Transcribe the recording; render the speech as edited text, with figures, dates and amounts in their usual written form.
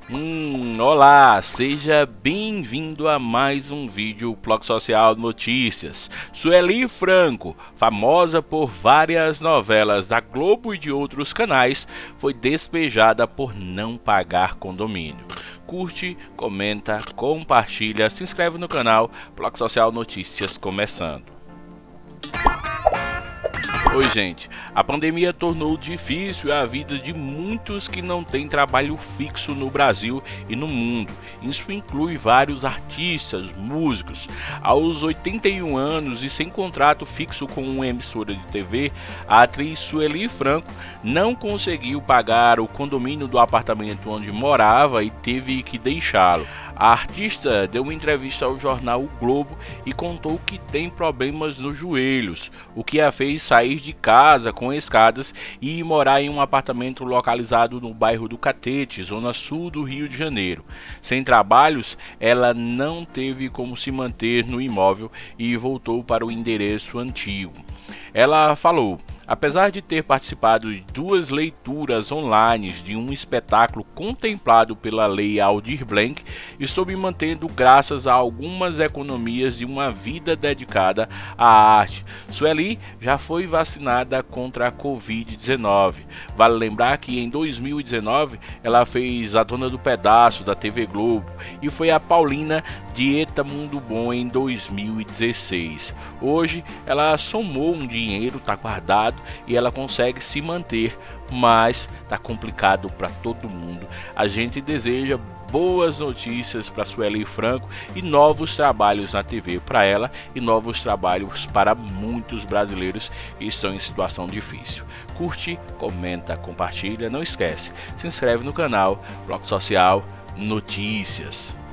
Olá, seja bem-vindo a mais um vídeo Bloco Social Notícias. Sueli Franco, famosa por várias novelas da Globo e de outros canais, foi despejada por não pagar condomínio. Curte, comenta, compartilha, se inscreve no canal Bloco Social Notícias começando. Oi gente, a pandemia tornou difícil a vida de muitos que não têm trabalho fixo no Brasil e no mundo. Isso inclui vários artistas, músicos. Aos 81 anos e sem contrato fixo com uma emissora de TV, a atriz Sueli Franco não conseguiu pagar o condomínio do apartamento onde morava e teve que deixá-lo. A artista deu uma entrevista ao jornal O Globo e contou que tem problemas nos joelhos, o que a fez sair de casa com escadas e ir morar em um apartamento localizado no bairro do Catete, zona sul do Rio de Janeiro. Sem trabalhos, ela não teve como se manter no imóvel e voltou para o endereço antigo. Ela falou: apesar de ter participado de 2 leituras online de um espetáculo contemplado pela Lei Aldir Blanc, estou me mantendo graças a algumas economias de uma vida dedicada à arte. Sueli já foi vacinada contra a Covid-19. Vale lembrar que em 2019 ela fez A Dona do Pedaço da TV Globo e foi a Paulina de Eta Mundo Bom em 2016. Hoje ela somou um dinheiro, está guardado, e ela consegue se manter, mas tá complicado para todo mundo. A gente deseja boas notícias para Sueli Franco e novos trabalhos na TV para ela e novos trabalhos para muitos brasileiros que estão em situação difícil. Curte, comenta, compartilha, não esquece, se inscreve no canal Bloco Social Notícias.